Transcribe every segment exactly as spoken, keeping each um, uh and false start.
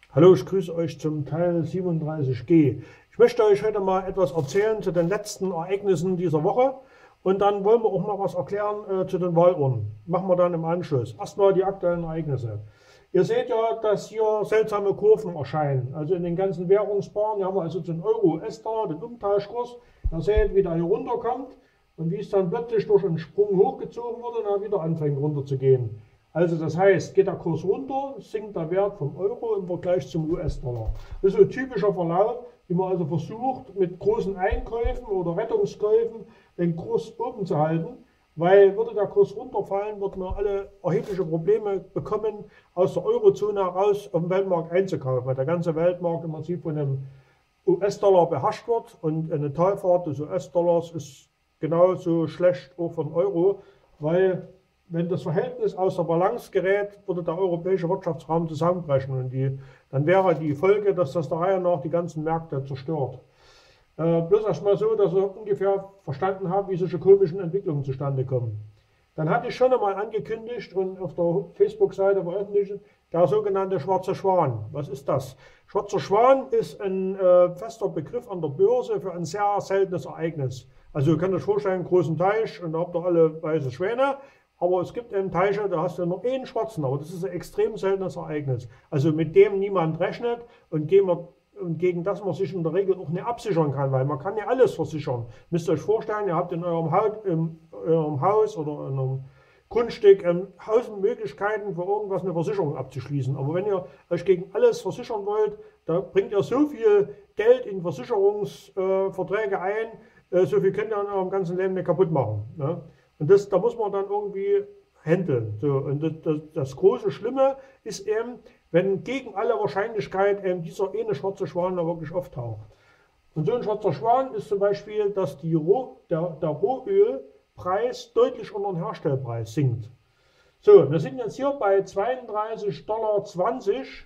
Hallo, ich grüße euch zum Teil siebenunddreißig G. Ich möchte euch heute mal etwas erzählen zu den letzten Ereignissen dieser Woche und dann wollen wir auch mal was erklären äh, zu den Wahlurnen. Machen wir dann im Anschluss. Erstmal die aktuellen Ereignisse. Ihr seht ja, dass hier seltsame Kurven erscheinen. Also in den ganzen Währungspaaren, hier haben wir also den Euro, U S-Dollar, den Umtauschkurs. Ihr seht, wie der hier runterkommt und wie es dann plötzlich durch einen Sprung hochgezogen wird und dann wieder anfängt runter zu gehen. Also das heißt, geht der Kurs runter, sinkt der Wert vom Euro im Vergleich zum U S-Dollar. Das ist so ein typischer Verlauf, wie man also versucht, mit großen Einkäufen oder Rettungskäufen den Kurs oben zu halten, weil würde der Kurs runterfallen, würden wir alle erhebliche Probleme bekommen, aus der Eurozone heraus auf dem Weltmarkt einzukaufen, weil der ganze Weltmarkt im Prinzip von einem U S-Dollar beherrscht wird und eine Talfahrt des U S-Dollars ist genauso schlecht auch von Euro, weil wenn das Verhältnis aus der Balance gerät, würde der europäische Wirtschaftsraum zusammenbrechen und die, dann wäre die Folge, dass das der Reihe nach die ganzen Märkte zerstört. Äh, bloß erstmal so, dass ihr ungefähr verstanden habt, wie solche komischen Entwicklungen zustande kommen. Dann hatte ich schon einmal angekündigt und auf der Facebook-Seite veröffentlicht, der sogenannte schwarze Schwan. Was ist das? Schwarzer Schwan ist ein äh, fester Begriff an der Börse für ein sehr seltenes Ereignis. Also ihr könnt euch vorstellen, einen großen Teich und da habt ihr alle weiße Schwäne. Aber es gibt eben Teiche, da hast du nur einen schwarzen, aber das ist ein extrem seltenes Ereignis. Also mit dem niemand rechnet und gegen, und gegen das man sich in der Regel auch nicht absichern kann, weil man kann ja alles versichern. Müsst ihr euch vorstellen, ihr habt in eurem Haus, in eurem Haus oder in einem Grundstück ähm, tausend Möglichkeiten für irgendwas eine Versicherung abzuschließen. Aber wenn ihr euch gegen alles versichern wollt, da bringt ihr so viel Geld in Versicherungsverträge äh, ein, äh, so viel könnt ihr in eurem ganzen Leben nicht kaputt machen. Ne? Und das, da muss man dann irgendwie handeln. So, und das, das, das große Schlimme ist eben, wenn gegen alle Wahrscheinlichkeit eben dieser eine schwarze Schwan da wirklich auftaucht. Und so ein schwarzer Schwan ist zum Beispiel, dass die Roh, der, der Rohölpreis deutlich unter den Herstellpreis sinkt. So, wir sind jetzt hier bei zweiunddreißig Dollar zwanzig.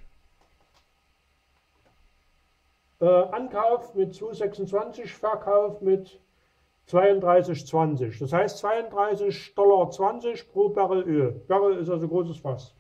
Äh, Ankauf mit zwei Komma sechsundzwanzig, Verkauf mit zweiunddreißig zwanzig. Das heißt zweiunddreißig Dollar zwanzig pro Barrel Öl. Barrel ist also großes Fass.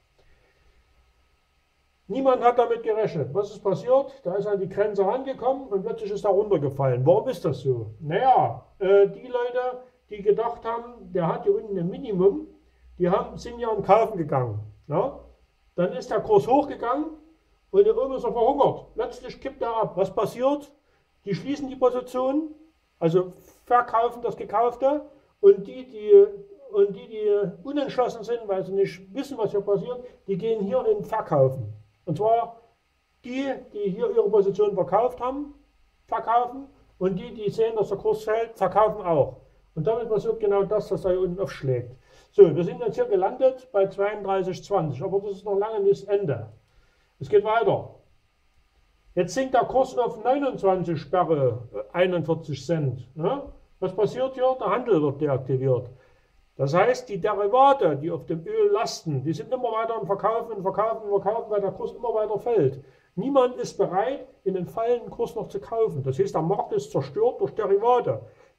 Niemand hat damit gerechnet. Was ist passiert? Da ist an die Grenze rangekommen und plötzlich ist er runtergefallen. Warum ist das so? Naja, äh, die Leute, die gedacht haben, der hat hier unten ein Minimum, die haben, sind ja in den Kaufen gegangen. Ja? Dann ist der Kurs hochgegangen und hier oben ist er verhungert. Plötzlich kippt er ab. Was passiert? Die schließen die Position, also verkaufen das Gekaufte und die, die, und die, die unentschlossen sind, weil sie nicht wissen, was hier passiert, die gehen hier in Verkaufen. Und zwar die, die hier ihre Position verkauft haben, verkaufen und die, die sehen, dass der Kurs fällt, verkaufen auch. Und damit passiert genau das, dass er hier unten aufschlägt. So, wir sind jetzt hier gelandet bei zweiunddreißig zwanzig, aber das ist noch lange nicht das Ende. Es geht weiter. Jetzt sinkt der Kurs auf neunundzwanzig Sperre, einundvierzig Cent. Ne? Was passiert hier? Der Handel wird deaktiviert. Das heißt, die Derivate, die auf dem Öl lasten, die sind immer weiter im Verkaufen, Verkaufen, Verkaufen, weil der Kurs immer weiter fällt. Niemand ist bereit, in den fallenden Kurs noch zu kaufen. Das heißt, der Markt ist zerstört durch Derivate.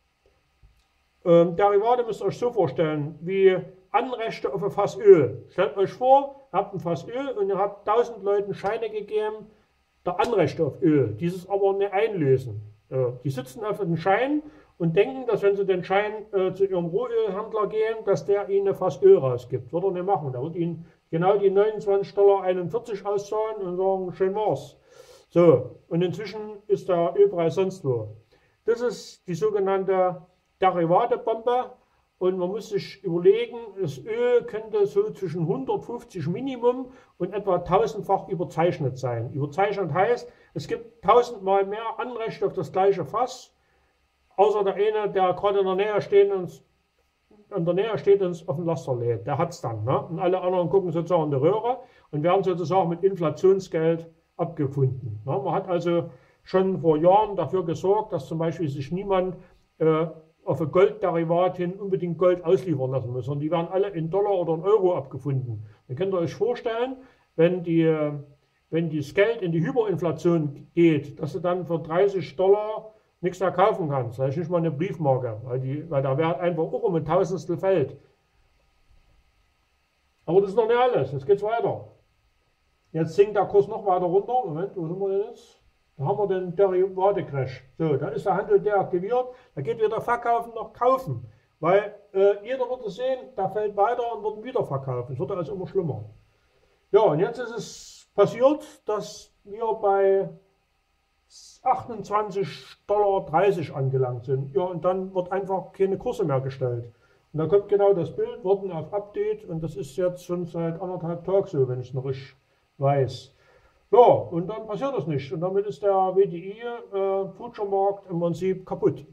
Ähm, Derivate müsst ihr euch so vorstellen, wie Anrechte auf ein Fass Öl. Stellt euch vor, ihr habt ein Fass Öl und ihr habt tausend Leuten Scheine gegeben, der Anrechte auf Öl, dieses aber nicht einlösen. Äh, die sitzen auf den Schein und denken, dass wenn sie den Schein äh, zu ihrem Rohölhändler gehen, dass der ihnen fast Öl rausgibt. Wird er nicht machen. Der wird ihnen genau die neunundzwanzig Dollar einundvierzig auszahlen und sagen, schön war's. So, und inzwischen ist der Ölpreis sonst wo. Das ist die sogenannte Derivatebombe. Und man muss sich überlegen, das Öl könnte so zwischen hundertfünfzig Minimum und etwa tausendfach überzeichnet sein. Überzeichnet heißt, es gibt tausendmal mehr Anrechte auf das gleiche Fass, außer der eine, der gerade in der Nähe steht und in der Nähe steht und auf dem Laster lädt. Der hat es dann. Ne? Und alle anderen gucken sozusagen in die Röhre und werden sozusagen mit Inflationsgeld abgefunden. Ne? Man hat also schon vor Jahren dafür gesorgt, dass zum Beispiel sich niemand äh, auf ein Goldderivat hin unbedingt Gold ausliefern lassen muss, sondern die werden alle in Dollar oder in Euro abgefunden. Dann könnt ihr euch vorstellen, wenn, die, wenn das Geld in die Hyperinflation geht, dass du dann für dreißig Dollar nichts mehr kaufen kannst. Das ist nicht mal eine Briefmarke, weil, die, weil der Wert einfach auch um ein Tausendstel fällt. Aber das ist noch nicht alles, jetzt geht es weiter. Jetzt sinkt der Kurs noch weiter runter. Moment, wo sind wir denn jetzt? Da haben wir den Derivate-Crash. So, da ist der Handel deaktiviert. Da geht wieder Verkaufen nach Kaufen. Weil äh, jeder wird es sehen, der fällt weiter und wird wieder verkaufen. Es wird also immer schlimmer. Ja, und jetzt ist es passiert, dass wir bei achtundzwanzig Komma dreißig Dollar angelangt sind. Ja, und dann wird einfach keine Kurse mehr gestellt. Und da kommt genau das Bild, warten auf Update. Und das ist jetzt schon seit anderthalb Tagen so, wenn ich es noch richtig weiß. Ja, und dann passiert das nicht. Und damit ist der W D I-Future-Markt äh, im Prinzip kaputt.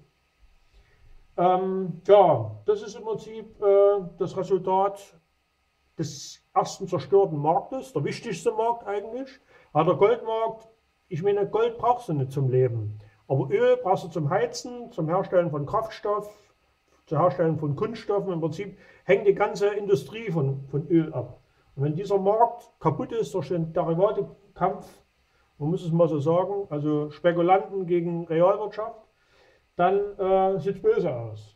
Ähm, ja, das ist im Prinzip äh, das Resultat des ersten zerstörten Marktes, der wichtigste Markt eigentlich. Ja, der Goldmarkt, ich meine, Gold brauchst du nicht zum Leben. Aber Öl brauchst du zum Heizen, zum Herstellen von Kraftstoff, zum Herstellen von Kunststoffen. Im Prinzip hängt die ganze Industrie von, von Öl ab. Und wenn dieser Markt kaputt ist durch den Derivate-Kampf, man muss es mal so sagen, also Spekulanten gegen Realwirtschaft, dann äh, sieht es böse aus.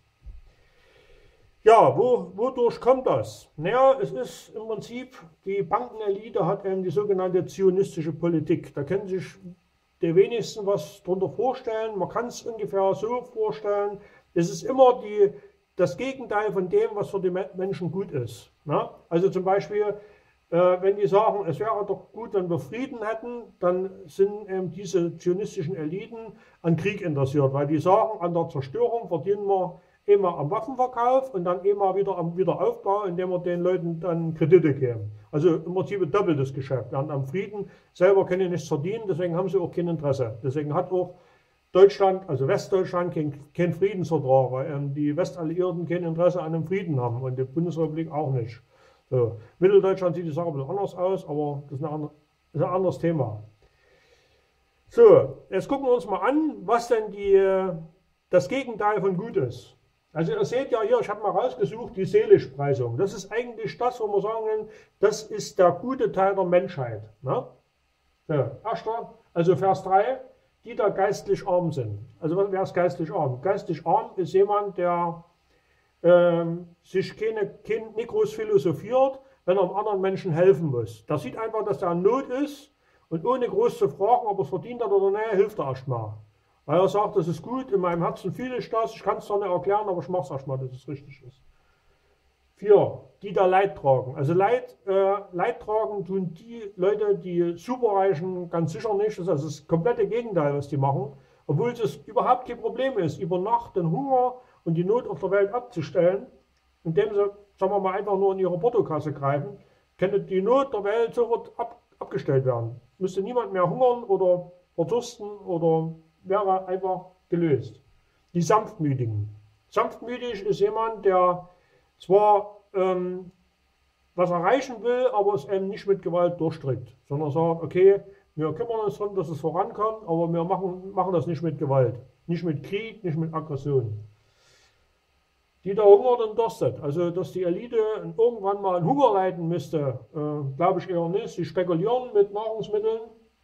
Ja, wo, wodurch kommt das? Naja, es ist im Prinzip, die Bankenelite hat eben die sogenannte zionistische Politik. Da können sich die wenigsten was darunter vorstellen. Man kann es ungefähr so vorstellen. Es ist immer die, das Gegenteil von dem, was für die Menschen gut ist. Na? Also zum Beispiel, äh, wenn die sagen, es wäre doch gut, wenn wir Frieden hätten, dann sind eben diese zionistischen Eliten an Krieg interessiert, weil die sagen, an der Zerstörung verdienen wir immer am Waffenverkauf und dann immer wieder am Wiederaufbau, indem wir den Leuten dann Kredite geben. Also im Prinzip ein doppeltes Geschäft. Und am Frieden selber können die nichts verdienen, deswegen haben sie auch kein Interesse. Deswegen hat auch Deutschland, also Westdeutschland, keinen kein Friedensvertrag, weil ähm, die Westalliierten kein Interesse an einem Frieden haben und die Bundesrepublik auch nicht. So. Mitteldeutschland sieht die Sache ein bisschen anders aus, aber das ist, eine andere, das ist ein anderes Thema. So, jetzt gucken wir uns mal an, was denn die, das Gegenteil von gut ist. Also ihr seht ja hier, ich habe mal rausgesucht, die Seelischpreisung. Das ist eigentlich das, wo wir sagen, das ist der gute Teil der Menschheit. Ne? So, erster, also Vers drei, die da geistlich arm sind. Also wer ist geistlich arm? Geistlich arm ist jemand, der ähm, sich keine, kein, nicht groß philosophiert, wenn er einem anderen Menschen helfen muss. Der sieht einfach, dass er in Not ist und ohne groß zu fragen, ob er es verdient hat oder nicht, hilft er erstmal. Weil er sagt, das ist gut, in meinem Herzen fühle ich das, ich kann es zwar nicht erklären, aber ich mache es erstmal, dass es richtig ist. Vier, die da Leid tragen. Also Leid, äh, Leid tragen tun die Leute, die Superreichen, ganz sicher nicht. Das ist also das komplette Gegenteil, was die machen. Obwohl es überhaupt kein Problem ist, über Nacht den Hunger und die Not auf der Welt abzustellen, indem sie, sagen wir mal, einfach nur in ihre Portokasse greifen, könnte die Not der Welt sofort ab, abgestellt werden. Müsste niemand mehr hungern oder verdursten oder wäre einfach gelöst. Die Sanftmütigen. Sanftmütig ist jemand, der zwar ähm, was erreichen will, aber es eben nicht mit Gewalt durchdrückt, sondern sagt, okay, wir kümmern uns darum, dass es vorankommt, aber wir machen, machen das nicht mit Gewalt, nicht mit Krieg, nicht mit Aggression. Die da hungert und durstet, also dass die Elite irgendwann mal einen Hunger leiden müsste, äh, glaube ich eher nicht. Sie spekulieren mit Nahrungsmitteln,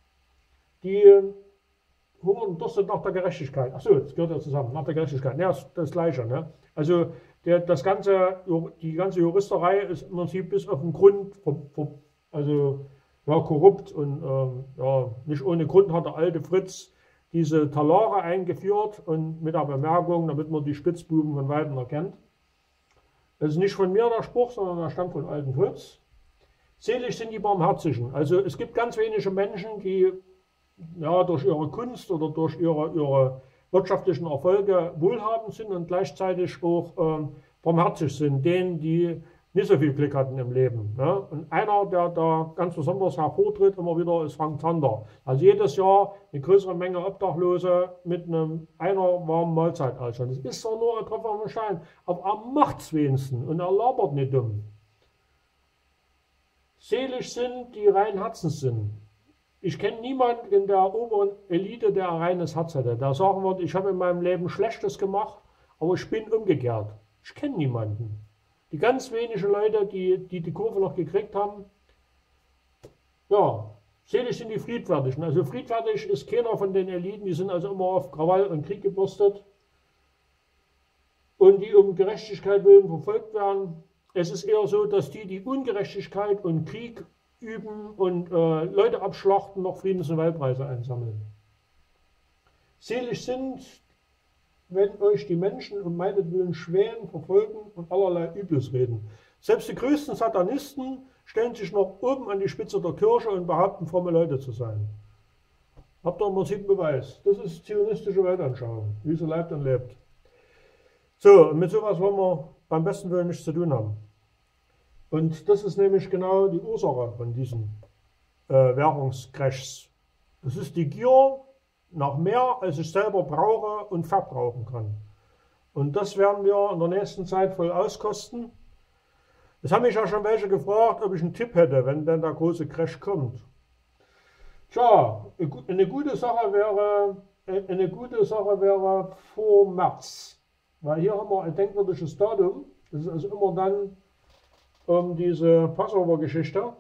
die hungern und durstet nach der Gerechtigkeit. Achso, das gehört ja zusammen, nach der Gerechtigkeit. Ja, das, das Gleiche. Ne? Also der, das ganze, die ganze Juristerei ist im Prinzip bis auf den Grund, also ja, korrupt und ähm, ja, nicht ohne Grund hat der alte Fritz diese Talare eingeführt und mit der Bemerkung, damit man die Spitzbuben von Weitem erkennt. Das ist nicht von mir der Spruch, sondern der stammt von alten Fritz. Selig sind die Barmherzigen. Also es gibt ganz wenige Menschen, die ja, durch ihre Kunst oder durch ihre, ihre wirtschaftlichen Erfolge wohlhabend sind und gleichzeitig auch ähm, barmherzig sind, denen, die nicht so viel Glück hatten im Leben. Ne? Und einer, der da ganz besonders hervortritt, immer wieder, ist Frank Zander. Also jedes Jahr eine größere Menge Obdachlose mit einem, einer warmen Mahlzeit ausschauen. Das ist zwar nur ein Tropfen auf den Stein, aber er macht es wenigstens und er labert nicht dumm. Selig sind, die rein Herzens sind. Ich kenne niemanden in der oberen Elite, der ein reines Herz hätte. Der sagen wird, ich habe in meinem Leben Schlechtes gemacht, aber ich bin umgekehrt. Ich kenne niemanden. Die ganz wenigen Leute, die, die die Kurve noch gekriegt haben, ja, selig sind die Friedfertigen. Also friedfertig ist keiner von den Eliten, die sind also immer auf Krawall und Krieg gebürstet und die um Gerechtigkeit willen verfolgt werden. Es ist eher so, dass die, die Ungerechtigkeit und Krieg üben und äh, Leute abschlachten, noch Friedens- und Nobelpreise einsammeln. Selig sind, wenn euch die Menschen um meinetwillen schwähen, verfolgen und allerlei Übles reden. Selbst die größten Satanisten stellen sich noch oben an die Spitze der Kirche und behaupten, fromme Leute zu sein. Habt ihr im Prinzip Beweis. Das ist zionistische Weltanschauung, wie sie lebt und lebt. So, und mit sowas wollen wir beim besten Willen nichts zu tun haben. Und das ist nämlich genau die Ursache von diesen äh, Währungscrashs. Das ist die Gier nach mehr, als ich selber brauche und verbrauchen kann. Und das werden wir in der nächsten Zeit voll auskosten. Es haben mich ja schon welche gefragt, ob ich einen Tipp hätte, wenn denn der große Crash kommt. Tja, eine gute Sache wäre, eine gute Sache wäre vor März. Weil hier haben wir ein denkwürdiges Datum. Das ist also immer dann um diese Passover-Geschichte.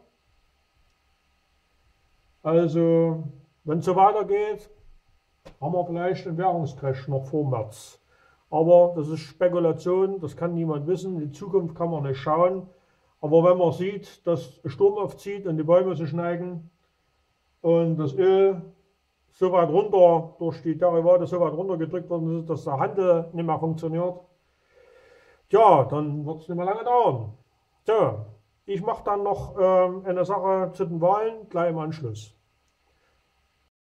Also, wenn es so weitergeht, haben wir vielleicht einen Währungscrash noch vor März. Aber das ist Spekulation, das kann niemand wissen. Die Zukunft kann man nicht schauen. Aber wenn man sieht, dass ein Sturm aufzieht und die Bäume sich neigen und das Öl so weit runter, durch die Derivate so weit runter gedrückt worden ist, dass der Handel nicht mehr funktioniert, ja, dann wird es nicht mehr lange dauern. So, ich mache dann noch ähm, eine Sache zu den Wahlen gleich im Anschluss.